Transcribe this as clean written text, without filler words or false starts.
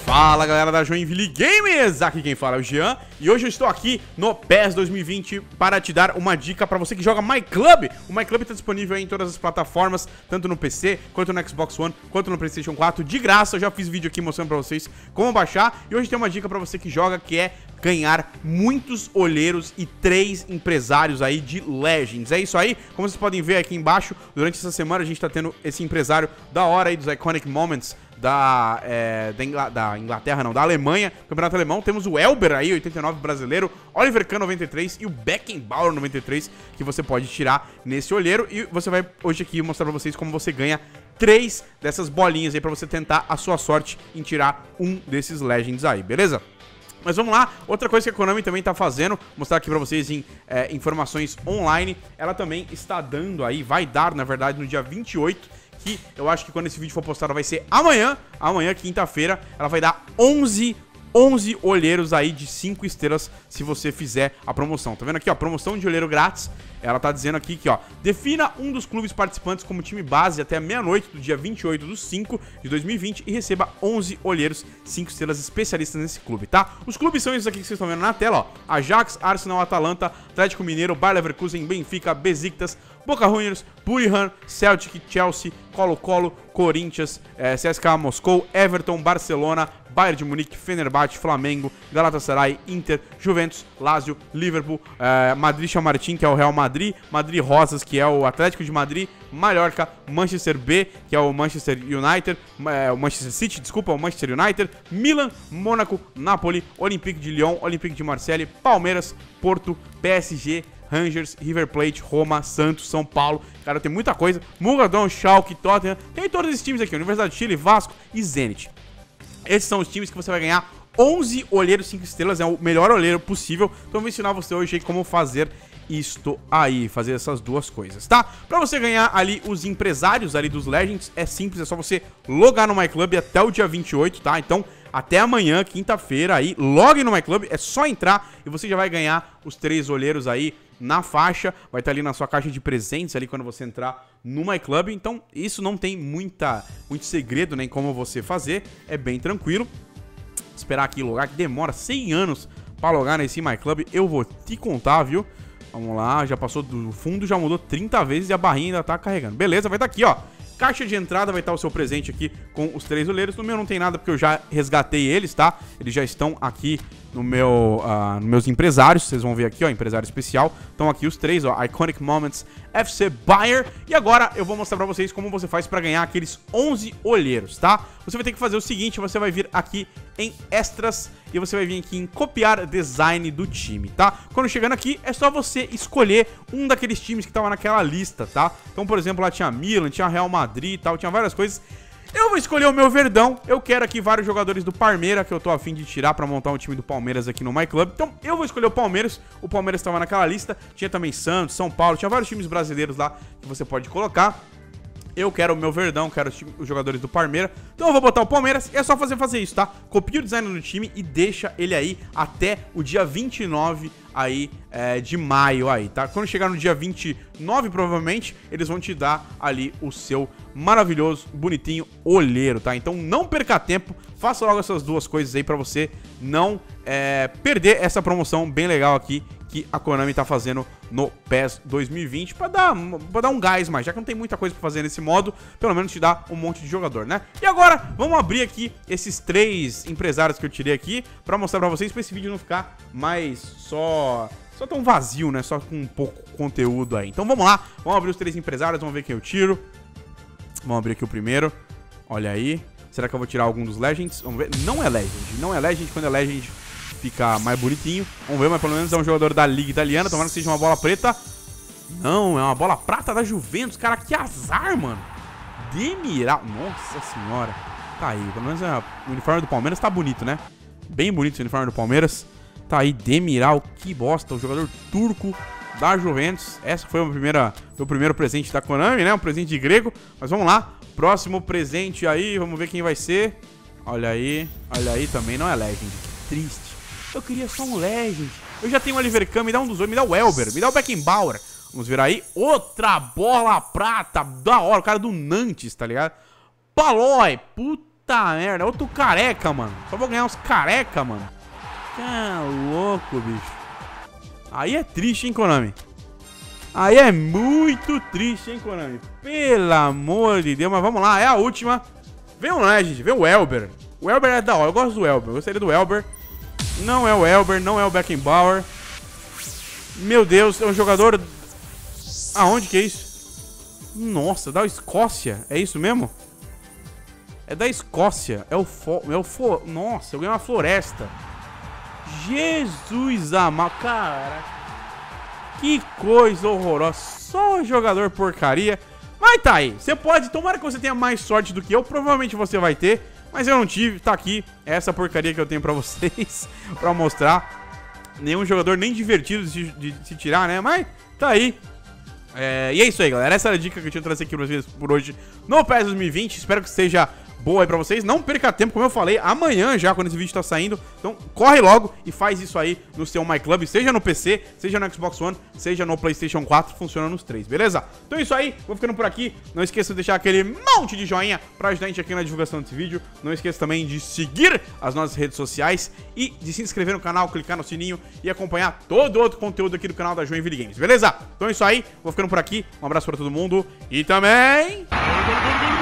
Fala galera da Joinville Games, aqui quem fala é o Jean e hoje eu estou aqui no PES 2020 para te dar uma dica para você que joga MyClub. O MyClub está disponível em todas as plataformas, tanto no PC, quanto no Xbox One, quanto no PlayStation 4, de graça. Eu já fiz vídeo aqui mostrando para vocês como baixar e hoje tem uma dica para você que joga, que é ganhar muitos olheiros e 3 empresários aí de Legends. É isso aí, como vocês podem ver aqui embaixo, durante essa semana a gente tá tendo esse empresário da hora aí dos Iconic Moments da Inglaterra, não, da Alemanha, campeonato alemão. Temos o Elber aí, 89 brasileiro, Oliver Kahn 93 e o Beckenbauer 93, que você pode tirar nesse olheiro. E você vai hoje aqui mostrar pra vocês como você ganha 3 dessas bolinhas aí pra você tentar a sua sorte em tirar um desses Legends aí, beleza? Mas vamos lá, outra coisa que a Konami também tá fazendo, mostrar aqui pra vocês em informações online. Ela também está dando aí, vai dar na verdade no dia 28, que eu acho que quando esse vídeo for postado vai ser amanhã, quinta-feira. Ela vai dar 11 olheiros aí de 5 estrelas se você fizer a promoção. Tá vendo aqui, ó, promoção de olheiro grátis. Ela tá dizendo aqui que, ó, defina um dos clubes participantes como time base até meia-noite do dia 28/5 de 2020 e receba 11 olheiros 5 estrelas especialistas nesse clube, tá? Os clubes são esses aqui que vocês estão vendo na tela, ó: Ajax, Arsenal, Atalanta, Atlético Mineiro, Bayer Leverkusen, Benfica, Besiktas, Boca Juniors, Buriram, Celtic, Chelsea, Colo-Colo, Corinthians, CSKA Moscou, Everton, Barcelona, Bayern de Munique, Fenerbahçe, Flamengo, Galatasaray, Inter, Juventus, Lazio, Liverpool, Madrid Chamartin, que é o Real Madrid, Madrid Rosas, que é o Atlético de Madrid, Mallorca, Manchester B, que é o Manchester United, o Manchester City, desculpa, o Manchester United, Milan, Mônaco, Napoli, Olympique de Lyon, Olympique de Marseille, Palmeiras, Porto, PSG, Rangers, River Plate, Roma, Santos, São Paulo. Cara, tem muita coisa. Mugadão, Schalke, Tottenham. Tem todos esses times aqui, Universidade de Chile, Vasco e Zenit. Esses são os times que você vai ganhar 11 olheiros 5 estrelas, é o melhor olheiro possível. Então eu vou ensinar você hoje aí como fazer isto aí, fazer essas duas coisas, tá? Pra você ganhar ali os empresários ali dos Legends, é simples, é só você logar no MyClub até o dia 28, tá? Então, até amanhã, quinta-feira aí, logue no MyClub, é só entrar e você já vai ganhar os 3 olheiros aí na faixa, vai estar ali na sua caixa de presentes ali quando você entrar no MyClub. Então, isso não tem muito segredo nem como você fazer, é bem tranquilo. Esperar aqui logar, que demora 100 anos pra logar nesse MyClub, eu vou te contar, viu? Vamos lá, já passou do fundo, já mudou 30 vezes e a barrinha ainda tá carregando. Beleza, vai estar aqui, ó. Caixa de entrada, vai estar o seu presente aqui com os 3 olheiros. No meu não tem nada porque eu já resgatei eles, tá? Eles já estão aqui no meu, nos meus empresários. Vocês vão ver aqui, ó, empresário especial. Estão aqui os 3, ó, Iconic Moments, FC Bayer. E agora eu vou mostrar pra vocês como você faz pra ganhar aqueles 11 olheiros, tá? Você vai ter que fazer o seguinte, você vai vir aqui em Extras e você vai vir aqui em Copiar Design do time, tá? Quando chegando aqui, é só você escolher um daqueles times que tava naquela lista, tá? Então, por exemplo, lá tinha Milan, tinha Real Madrid e tal, tinha várias coisas. Eu vou escolher o meu Verdão. Eu quero aqui vários jogadores do Palmeiras que eu tô a fim de tirar pra montar um time do Palmeiras aqui no MyClub. Então eu vou escolher o Palmeiras. O Palmeiras estava naquela lista. Tinha também Santos, São Paulo. Tinha vários times brasileiros lá que você pode colocar. Eu quero o meu Verdão, quero os jogadores do Palmeiras. Então eu vou botar o Palmeiras e é só fazer isso, tá? Copia o design do time e deixa ele aí até o dia 29 aí, de maio aí, tá? Quando chegar no dia 29, provavelmente, eles vão te dar ali o seu maravilhoso, bonitinho olheiro, tá? Então não perca tempo, faça logo essas duas coisas aí pra você não perder essa promoção bem legal aqui que a Konami tá fazendo no PES 2020 pra dar um gás mais, já que não tem muita coisa pra fazer nesse modo, pelo menos te dá um monte de jogador, né? E agora, vamos abrir aqui esses 3 empresários que eu tirei aqui pra mostrar pra vocês, pra esse vídeo não ficar mais só tão vazio, né? Só com um pouco conteúdo aí. Então vamos lá, vamos abrir os 3 empresários, vamos ver quem eu tiro. Vamos abrir aqui o primeiro, olha aí. Será que eu vou tirar algum dos Legends? Vamos ver, não é Legend, quando é Legend fica mais bonitinho. Vamos ver, mas pelo menos é um jogador da Liga Italiana. Tomara que seja uma bola preta. Não, é uma bola prata da Juventus. Cara, que azar, mano. Demiral. Nossa senhora. Tá aí, pelo menos o uniforme do Palmeiras tá bonito, né? Bem bonito esse uniforme do Palmeiras. Tá aí, Demiral, que bosta. O jogador turco da Juventus. Essa foi o primeiro presente da Konami, né? Um presente de grego. Mas vamos lá. Próximo presente aí, vamos ver quem vai ser. Olha aí também, não é Legend. Que triste. Eu queria só um Legend. Eu já tenho o Oliver Kahn, me dá um dos dois, me dá o Elber, me dá o Beckenbauer. Vamos ver aí, outra bola prata, da hora, o cara do Nantes, tá ligado? Palói, puta Puta merda, outro careca, mano. Só vou ganhar uns careca, mano. Tá louco, bicho. Aí é triste, hein, Konami? Aí é muito triste, hein, Konami? Pelo amor de Deus, mas vamos lá, é a última. Vem o Legend, vem o Elber. O Elber é da hora, eu gosto do Elber. Eu gostaria do Elber. Não é o Elber, não é o Beckenbauer. Meu Deus, é um jogador... Aonde que é isso? Nossa, da Escócia. É isso mesmo? É da Escócia. Nossa, eu ganhei uma floresta. Jesus amado. Cara, que coisa horrorosa. Só jogador porcaria. Mas tá aí. Você pode... Tomara que você tenha mais sorte do que eu. Provavelmente você vai ter. Mas eu não tive. Tá aqui. É essa porcaria que eu tenho pra vocês. Pra mostrar. Nenhum jogador nem divertido de se tirar, né? Mas tá aí. E é isso aí, galera. Essa era a dica que eu tinha trazido aqui pra vocês por hoje no PES 2020. Espero que seja boa aí pra vocês. Não perca tempo, como eu falei, amanhã já, quando esse vídeo tá saindo. Então corre logo e faz isso aí no seu MyClub, seja no PC, seja no Xbox One, seja no PlayStation 4, funciona nos três, beleza? Então é isso aí, vou ficando por aqui. Não esqueça de deixar aquele monte de joinha pra ajudar a gente aqui na divulgação desse vídeo. Não esqueça também de seguir as nossas redes sociais e de se inscrever no canal, clicar no sininho e acompanhar todo outro conteúdo aqui do canal da Joinville Games, beleza? Então é isso aí, vou ficando por aqui. Um abraço pra todo mundo e também...